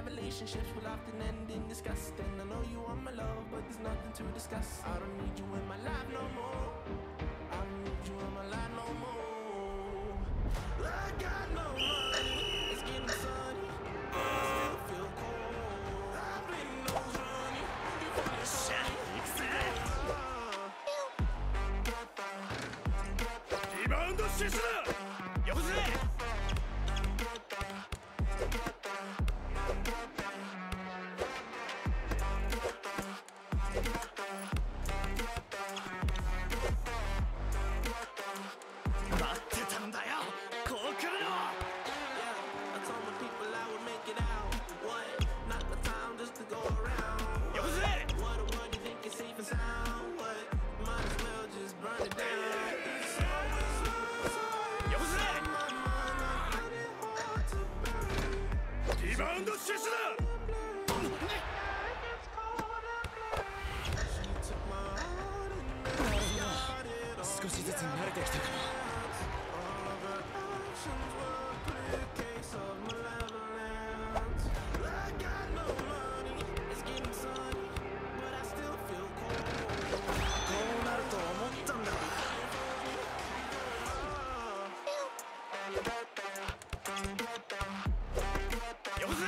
Bad relationships will often end in disgust. And I know you want my love, but there's nothing to discuss. I don't need you in my life no more. I don't need you in my life no more. I got no money, it's getting sunny. I still feel cold. I've been nose running. You feel it sunny. 리바운드 시스다! 여보세요! 리바운드 시스다! 少しずつ慣れてきたかな。こうなると思ったんだ。 よこせ！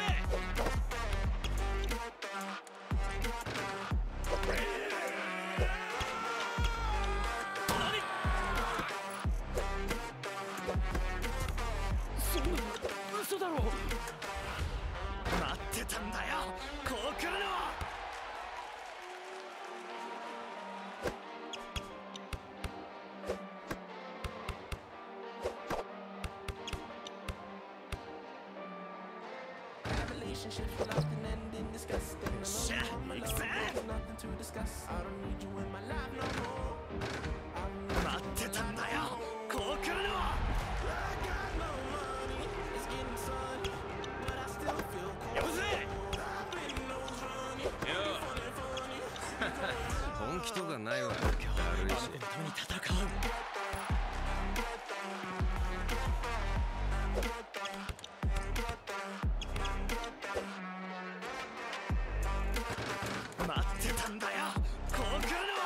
嘘だろ。 待ってたんだよ、こう来るの。 Relationships will often end in disgust. And I know you want my love, but there's nothing to discuss. I don't need you in my life no more. I don't need you in my life no more. 待ってたんだよ、こう来るの。よこせ！ 本気とかないわ。だるいし。 あの子のために戦う。 待ってたんだよ、こう来るの。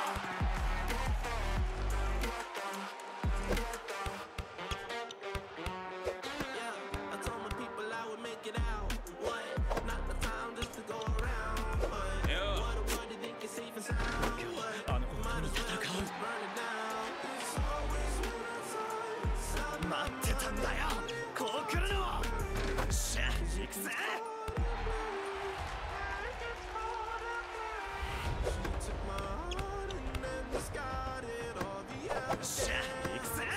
あの子のために戦う。 待ってたんだよ、こう来るの。しゃ、行くぜ。しゃ、行くぜ。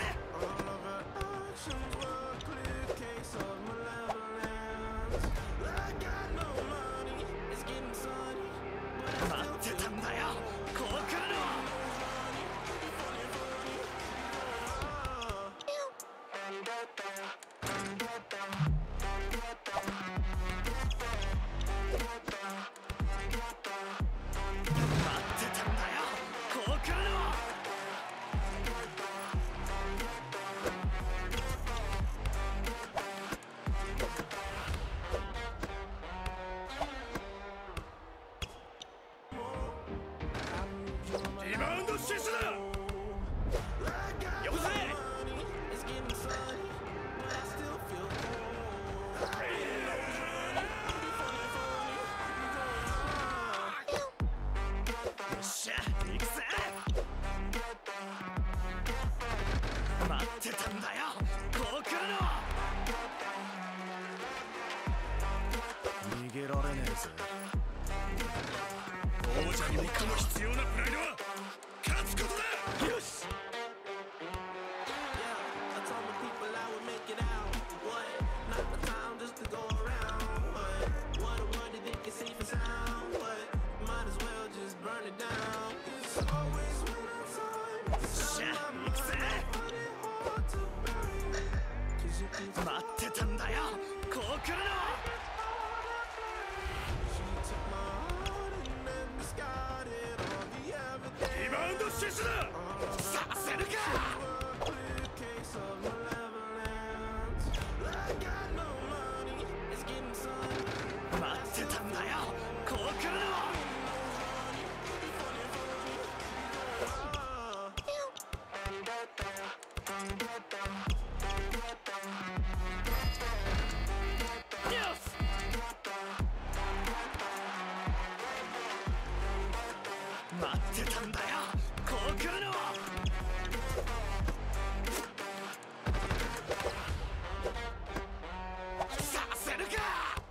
待ってたんだよ、こう来るの。リバウンドシスだ！よこせ！しゃ、行くぜ！待ってたんだよ、こう来るの。 逃げられねえぜ。 王者に最も必要なプライドは勝つことだ。よし。待ってたんだよ、こう来るの。リバウンドシスだ！させるか！待っ待ってたんだよ、こう来るの。させるか。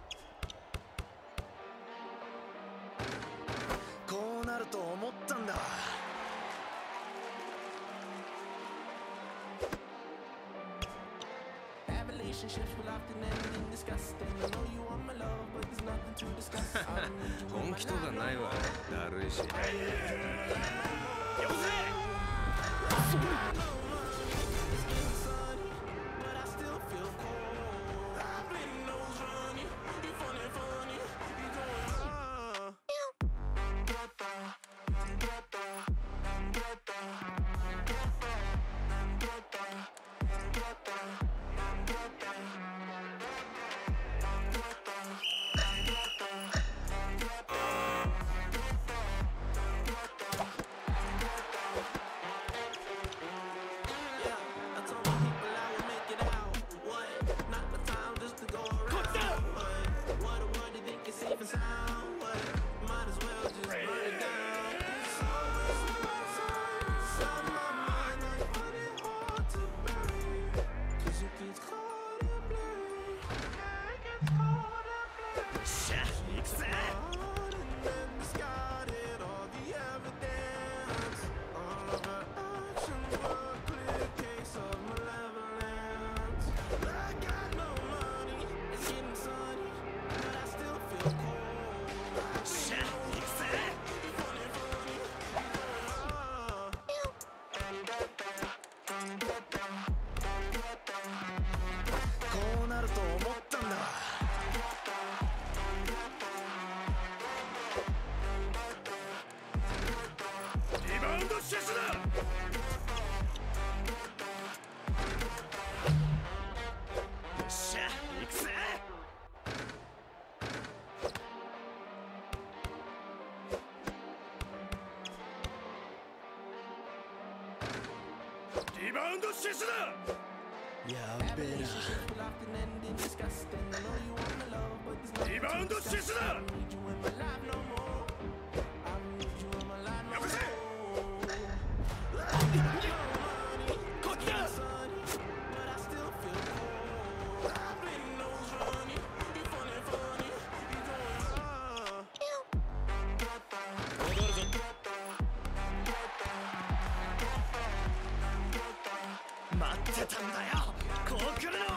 こうなると思ったんだ。 Relationships will often end in disgusting. I know you want my love, but there's nothing to discuss. I don't need you in 本 my 気とか life ない no わ more. だるいしよせ。 But I still feel cold. I've been nose running. You funny, funny. You going I told my people I would make it out. What? Not the time just to go around. What a word they think is safe and sound. What? Might as well just burn it down. It's always on my mind. I find it hard to bear. 'Cause it gets caught in blame. It gets caught in blame. しゃ、行くぜ。 Heart and then discarded all the evidence. All of our actions were a clear case of malevolence. I got no money, it's getting sunny, but I still feel cold. しゃ、行くぜ。 Funny, funny. Ah. こうなると思ったんだ。 リバウンドシェスだ。しゃ、行くぜ。リバウンドシェスだ。 やべえな。 Relationships will often end in disgusting. I know you want my love, but there's nothing リバウンドシェスだ。 I don't need you in my life no more. I don't need you in my life no よこせ。 more. こっちだ。 Sunny, but I still feel cold. I've been nose running. You funny, funny. You going ah. 戻るぞ。待ってたんだよ、こう来るの。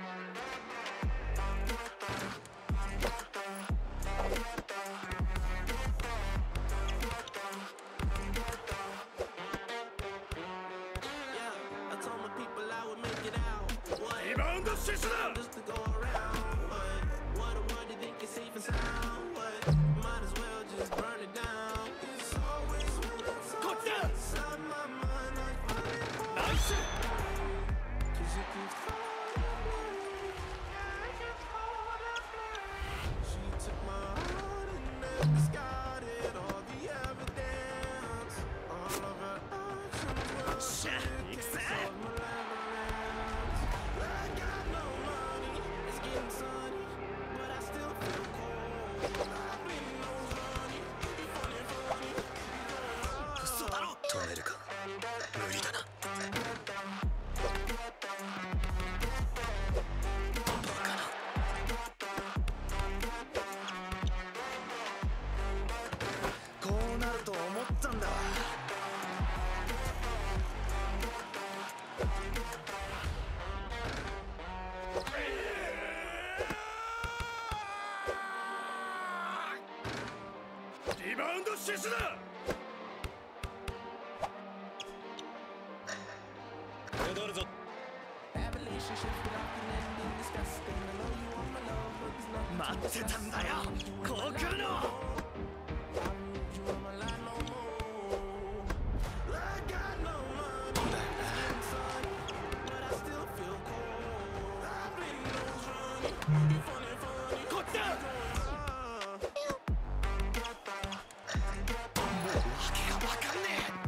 Yeah, I told my people I would make it out. What? リバウンドシェスだ。 Just to go around. What a word they think is safe and sound. What? Might as well just burn it down. It's always when it's こっちだ。 inside my mind. I find it hard ナイス。 'cause it gets caught in blame. Yeah, it gets caught in blame. She took my heart and then discarded all the evidence. All of her actions were しゃ、行くぜ。 malevolence. I got no money, it's getting sunny, but I still feel cold. I've been nose running, you funny, funny. 嘘だろ。 止めるか。無理だな。こうなると思ったんだ。 リバウンドシェスだ。戻るぞ。 Bad relationships will often end in disgusting. I know you want my love, but there's nothing 待 to って discuss. たんだよ、こう来るの。 I don't need you in my life no more. I got no money, it's getting sunny, but I still feel cold. I've been nose running, you funny, funny. こっちだ。 Ah. もう訳がわかんねえ。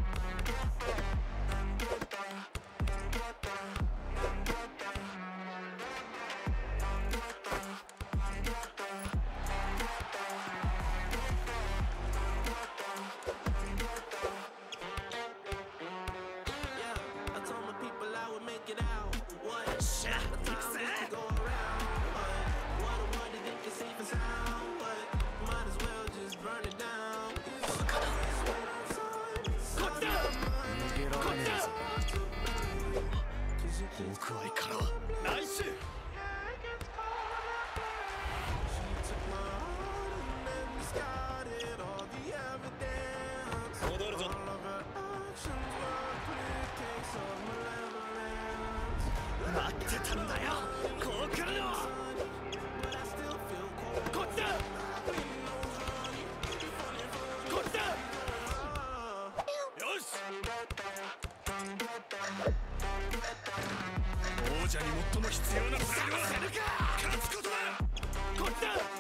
僕は行かろう。ナイス。戻るぞ。待ってたんだよ。こう来るの。こっちだ。こっちだ。よし。王者に最も必要なプライドは勝つことだ。こっちだ。